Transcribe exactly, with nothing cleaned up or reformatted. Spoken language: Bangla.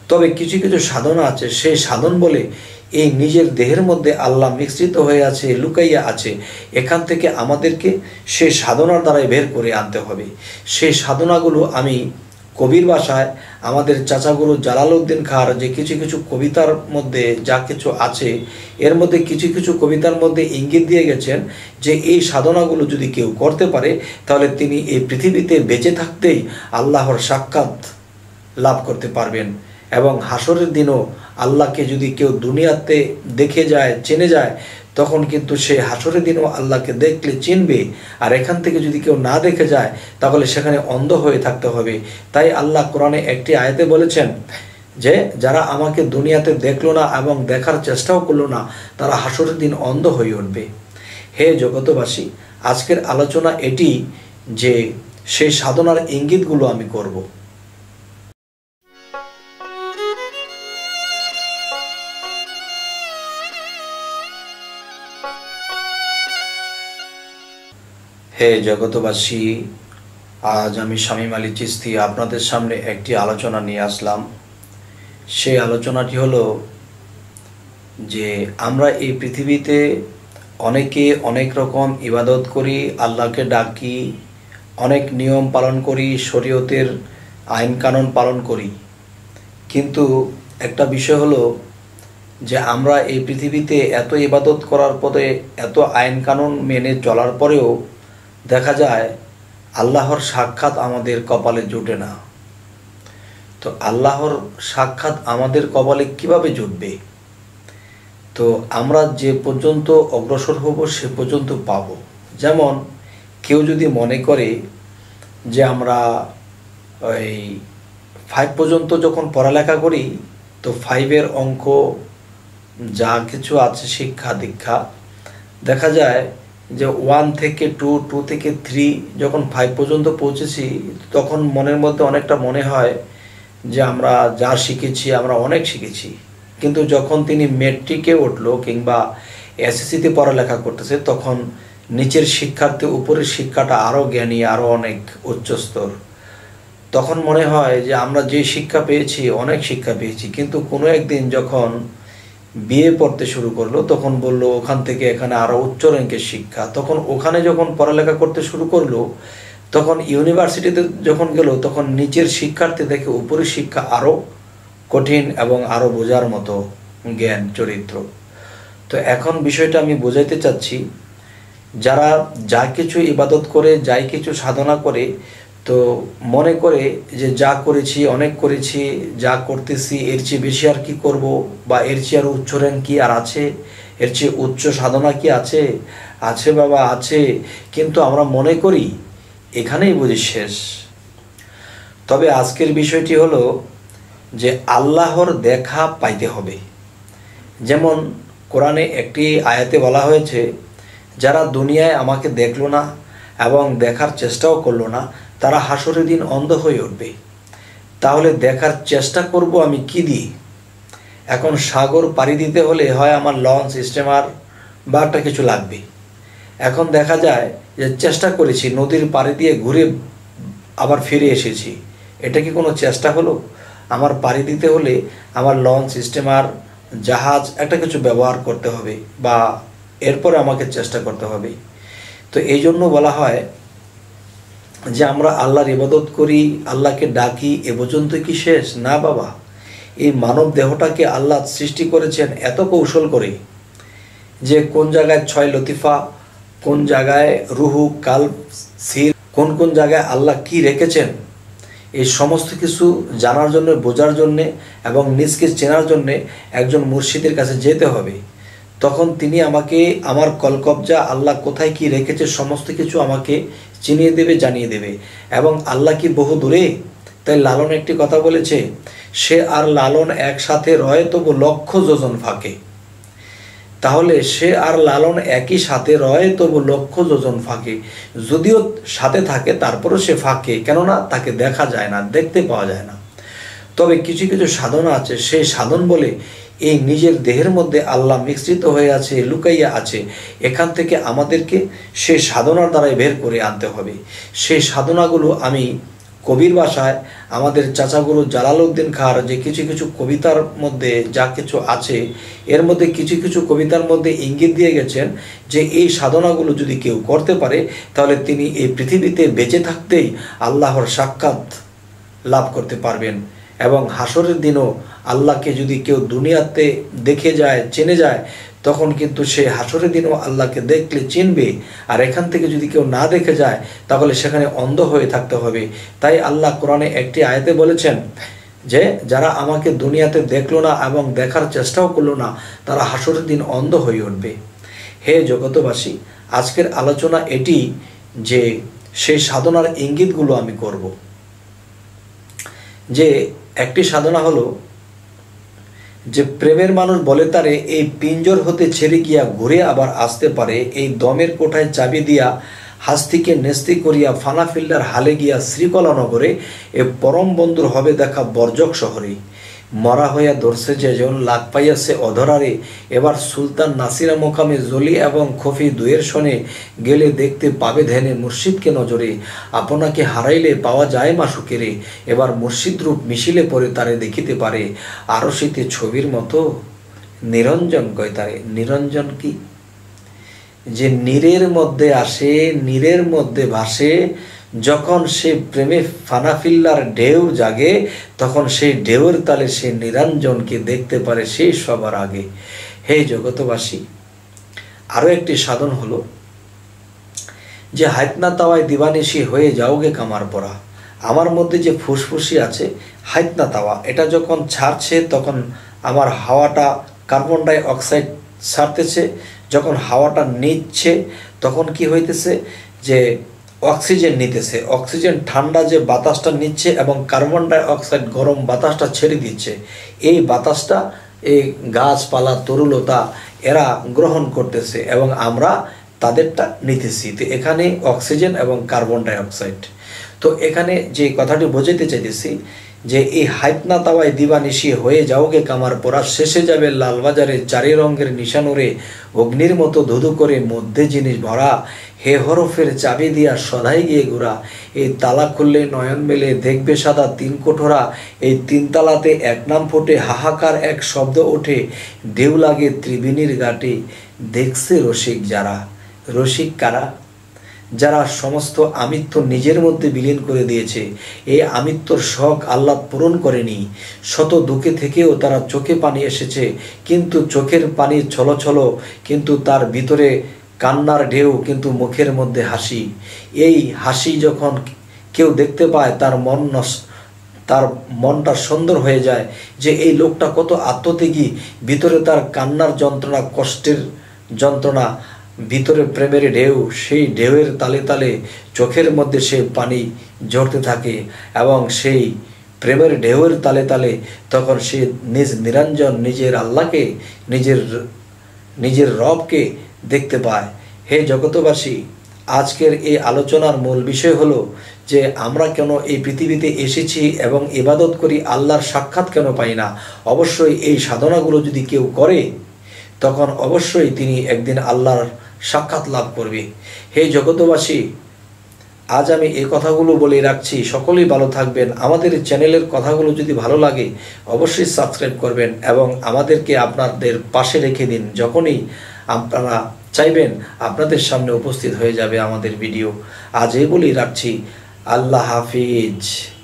তবে কিছু কিছু সাধনা আছে, সেই সাধন বলে এই নিজের দেহের মধ্যে আল্লাহ মিশ্রিত হয়ে আছে, লুকাইয়া আছে। এখান থেকে আমাদেরকে সেই সাধনার দ্বারাই বের করে আনতে হবে। সেই সাধনাগুলো আমি কবির ভাষায় আমাদের চাচাগুরু জালালউদ্দিন খাঁর যে কিছু কিছু কবিতার মধ্যে যা কিছু আছে, এর মধ্যে কিছু কিছু কবিতার মধ্যে ইঙ্গিত দিয়ে গেছেন যে এই সাধনাগুলো যদি কেউ করতে পারে তাহলে তিনি এই পৃথিবীতে বেঁচে থাকতেই আল্লাহর সাক্ষাৎ লাভ করতে পারবেন। এবং হাসরের দিনও আল্লাহকে যদি কেউ দুনিয়াতে দেখে যায়, চেনে যায়, তখন কিন্তু সে হাসরের দিনও আল্লাহকে দেখলে চিনবে। আর এখান থেকে যদি কেউ না দেখে যায় তাহলে সেখানে অন্ধ হয়ে থাকতে হবে। তাই আল্লাহ কোরআনে একটি আয়াতে বলেছেন যে যারা আমাকে দুনিয়াতে দেখলো না এবং দেখার চেষ্টাও করলো না, তারা হাসরের দিন অন্ধ হয়ে উঠবে। হে জগতবাসী, আজকের আলোচনা এটি যে সেই সাধনার ইঙ্গিতগুলো আমি করব। হে জগতবাসী, আজ আমি শামীম আলী চিশতি আপনাদের সামনে একটি আলোচনা নিয়ে আসলাম। সেই আলোচনাটি হলো যে আমরা এই পৃথিবীতে অনেকে অনেক রকম ইবাদত করি, আল্লাহকে ডাকি, অনেক নিয়ম পালন করি, শরীয়তের আইন কানুন পালন করি। কিন্তু একটা বিষয় হলো যে আমরা এই পৃথিবীতে এত ইবাদত করার পরে, এত আইন কানুন মেনে চলার পরেও দেখা যায় আল্লাহর সাক্ষাৎ আমাদের কপালে জুটে না। তো আল্লাহর সাক্ষাৎ আমাদের কপালে কিভাবে জুটবে? তো আমরা যে পর্যন্ত অগ্রসর হব সে পর্যন্ত পাব। যেমন কেউ যদি মনে করে যে আমরা ওই ফাইভ পর্যন্ত যখন পড়ালেখা করি, তো ফাইভের অঙ্ক যা কিছু আছে শিক্ষা দীক্ষা, দেখা যায় যে ওয়ান থেকে টু, টু থেকে থ্রি, যখন ফাইভ পর্যন্ত পৌঁছেছি তখন মনের মধ্যে অনেকটা মনে হয় যে আমরা যা শিখেছি আমরা অনেক শিখেছি। কিন্তু যখন তিনি মেট্রিকে উঠলো কিংবা এসএসসিতে পড়ালেখা করতেছে, তখন নিচের শিক্ষার্থী উপরের শিক্ষাটা আরও জ্ঞানী, আরও অনেক উচ্চস্তর। তখন মনে হয় যে আমরা যে শিক্ষা পেয়েছি অনেক শিক্ষা পেয়েছি। কিন্তু কোনো একদিন যখন বিয়ে পড়তে শুরু করলো তখন বলল ওখান থেকে এখানে আরও উচ্চ র্যাঙ্কের শিক্ষা। তখন ওখানে যখন পড়ালেখা করতে শুরু করলো, তখন ইউনিভার্সিটিতে যখন গেল তখন নিচের শিক্ষার্থী থেকে উপরের শিক্ষা আরও কঠিন এবং আরও বোঝার মতো জ্ঞান চরিত্র। তো এখন বিষয়টা আমি বোঝাইতে চাচ্ছি, যারা যা কিছু ইবাদত করে, যাই কিছু সাধনা করে, তো মনে করে যে যা করেছি অনেক করেছি, যা করতেছি এর চেয়ে বেশি আর কি করব, বা এর চেয়ে আর উচ্চ র্যাঙ্ক কি আর আছে, এর চেয়ে উচ্চ সাধনা কি আছে? আছে বাবা, আছে। কিন্তু আমরা মনে করি এখানেই বুঝি শেষ। তবে আজকের বিষয়টি হলো যে আল্লাহর দেখা পাইতে হবে। যেমন কোরআনে একটি আয়াতে বলা হয়েছে, যারা দুনিয়ায় আমাকে দেখলো না এবং দেখার চেষ্টাও করলো না, তারা হাসরের দিন অন্ধ হয়ে উঠবে। তাহলে দেখার চেষ্টা করব আমি কি দিয়ে? এখন সাগর পাড়ি দিতে হলে হয় আমার লঞ্চ, স্টিমার বা একটা কিছু লাগবে। এখন দেখা যায় যে চেষ্টা করেছি, নদীর পাড়ি দিয়ে ঘুরে আবার ফিরে এসেছি, এটা কি কোনো চেষ্টা হলো? আমার পাড়ি দিতে হলে আমার লঞ্চ, স্টিমার, জাহাজ একটা কিছু ব্যবহার করতে হবে, বা এরপরে আমাকে চেষ্টা করতে হবে। তো এই জন্য বলা হয় যে আমরা আল্লাহর ইবাদত করি, আল্লাহকে ডাকি, এ পর্যন্ত কি শেষ? না বাবা, এই মানব দেহটাকে আল্লাহ সৃষ্টি করেছেন এত কৌশল করে যে কোন জায়গায় ছয় লতিফা, কোন জায়গায় রুহু, কালব, সির, কোন কোন জায়গায় আল্লাহ কি রেখেছেন, এই সমস্ত কিছু জানার জন্য, বোঝার জন্যে এবং নিজকে চেনার জন্যে একজন মুর্শিদের কাছে যেতে হবে। তখন তিনি আমাকে আমার কলকবজা আল্লাহ কোথায় কি রেখেছে সমস্ত কিছু আমাকে চিনিয়ে দেবে, জানিয়ে দেবে। এবং আল্লাহ কি বহু দূরে? তাই লালন একটি কথা বলেছে, সে আর লালন একসাথে রয় তবু লক্ষ যোজন ফাঁকে। তাহলে সে আর লালন একই সাথে রয় তবু লক্ষ যোজন ফাঁকে। যদিও সাথে থাকে তারপরও সে ফাঁকে, কেননা তাকে দেখা যায় না, দেখতে পাওয়া যায় না। তবে কিছু কিছু সাধনা আছে, সেই সাধন বলে এই নিজের দেহের মধ্যে আল্লাহ মিশ্রিত হয়ে আছে, লুকাইয়া আছে। এখান থেকে আমাদেরকে সেই সাধনার দ্বারাই বের করে আনতে হবে। সেই সাধনাগুলো আমি কবির ভাষায় আমাদের চাচাগুরু জালালউদ্দিন খাঁর যে কিছু কিছু কবিতার মধ্যে যা কিছু আছে, এর মধ্যে কিছু কিছু কবিতার মধ্যে ইঙ্গিত দিয়ে গেছেন যে এই সাধনাগুলো যদি কেউ করতে পারে তাহলে তিনি এই পৃথিবীতে বেঁচে থাকতেই আল্লাহর সাক্ষাৎ লাভ করতে পারবেন, এবং হাসরের দিনও আল্লাহকে যদি কেউ দুনিয়াতে দেখে যায়, চেনে যায়, তখন কিন্তু সে হাসরের দিনও আল্লাহকে দেখলে চিনবে। আর এখান থেকে যদি কেউ না দেখে যায় তাহলে সেখানে অন্ধ হয়ে থাকতে হবে। তাই আল্লাহ কোরআনে একটি আয়াতে বলেছেন যে যারা আমাকে দুনিয়াতে দেখলো না এবং দেখার চেষ্টাও করলো না, তারা হাসরের দিন অন্ধ হয়ে উঠবে। হে জগতবাসী, আজকের আলোচনা এটি যে সেই সাধনার ইঙ্গিতগুলো আমি করব। যে একটি সাধনা হলো যে প্রেমের মানুষ বলে তারে এই পিঞ্জর হতে ছেড়ে গিয়া ঘুরে আবার আসতে পারে, এই দমের কোঠায় চাবি দিয়া হাস্তিকে নেস্তি করিয়া ফানা ফিল্ডার হালে গিয়া শ্রীকলা নগরে, এ পরম বন্ধুর হবে দেখা বর্জক শহরে। মরা হইয়া ধরছে যে জন লাগ পাইয়াছে অধরারে, এবার সুলতান নাসিরা মোকামে জলি এবং খফি দুয়ের শনে, গেলে দেখতে পাবে ধ্যানে মুর্শিদকে নজরে, আপনাকে হারাইলে পাওয়া যায় মাসুকেরে, এবার মুর্শিদ রূপ মিশিলে পরে তারে দেখিতে পারে, আরো শীতে ছবির মতো নিরঞ্জন কয় তারে। নিরঞ্জন কি? যে নীরের মধ্যে আসে, নীরের মধ্যে ভাসে, যখন সে প্রেমে ফানাফিল্লার ঢেউ জাগে, তখন সেই ঢেউয়ের তালে সে নিরঞ্জনকে দেখতে পারে সেই সবার আগে। হে জগতবাসী, আরো একটি সাধন হলো যে হাইতনা তাওয়ায় দিবানিশি হয়ে যাওগে কামার পরা। আমার মধ্যে যে ফুসফুসি আছে হাইতনা তাওয়া, এটা যখন ছাড়ছে তখন আমার হাওয়াটা কার্বন ডাই অক্সাইড ছাড়তেছে, যখন হাওয়াটা নিচ্ছে তখন কি হইতেছে যে অক্সিজেন নিতেছে, অক্সিজেন ঠান্ডা যে বাতাসটা নিচ্ছে এবং কার্বন ডাই অক্সাইড গরম বাতাসটা ছেড়ে দিচ্ছে। এই বাতাসটা এই গাছপালা তরুলতা এরা গ্রহণ করতেছে এবং আমরা তাদেরটা নিতেছি। তো এখানে অক্সিজেন এবং কার্বন ডাই অক্সাইড। তো এখানে যে কথাটি বোঝাতে চাইতেছি যে এই হাইতনা তাওয়ায় দিবানিশি হয়ে যাওগে কামার পরা, শেষে যাবে লালবাজারে চারি রঙের নিশানুরে, অগ্নির মতো ধুধু করে মধ্যে জিনিস ভরা, হে হরফের চাবি দিয়া সদাই গিয়ে ঘোরা, এই তালা খুললে নয়ন মেলে দেখবে সাদা তিন কোঠরা, এই তিন তালাতে এক নাম ফোটে হাহাকার এক শব্দ ওঠে, ঢেউ লাগে ত্রিবেণীর ঘাটে, দেখছে রসিক যারা। রসিক কারা? যারা সমস্ত আমিত্ব নিজের মধ্যে বিলীন করে দিয়েছে। এই আমিত্বর শখ আল্লাহ পূরণ করেনি। শত দুঃখে থেকেও তারা চোখে পানি এসেছে, কিন্তু চোখের পানি ছলো ছলো, কিন্তু তার ভিতরে কান্নার ঢেউ, কিন্তু মুখের মধ্যে হাসি। এই হাসি যখন কেউ দেখতে পায় তার মন তার মনটা সুন্দর হয়ে যায় যে এই লোকটা কত আত্মত্যাগী, ভিতরে তার কান্নার যন্ত্রণা, কষ্টের যন্ত্রণা, ভিতরে প্রেমের ঢেউ, সেই ঢেউয়ের তালে তালে চোখের মধ্যে সে পানি ঝরতে থাকে এবং সেই প্রেমের ঢেউয়ের তালে তালে তখন সে নিজ নিরঞ্জন, নিজের আল্লাহকে, নিজের নিজের রবকে দেখতে পায়। হে জগতবাসী, আজকের এই আলোচনার মূল বিষয় হলো যে আমরা কেন এই পৃথিবীতে এসেছি এবং ইবাদত করি, আল্লাহর সাক্ষাৎ কেন পাই না। অবশ্যই এই সাধনাগুলো যদি কেউ করে তখন অবশ্যই তিনি একদিন আল্লাহর সাক্ষাৎ লাভ করবে। হে জগতবাসী, আজ আমি এই কথাগুলো বলে রাখছি, সকলেই ভালো থাকবেন। আমাদের চ্যানেলের কথাগুলো যদি ভালো লাগে অবশ্যই সাবস্ক্রাইব করবেন এবং আমাদেরকে আপনাদের পাশে রেখে দিন। যখনই আপনারা চাইবেন আপনাদের সামনে উপস্থিত হয়ে যাবে আমাদের ভিডিও। আজ এই বলেই রাখছি, আল্লাহ হাফিজ।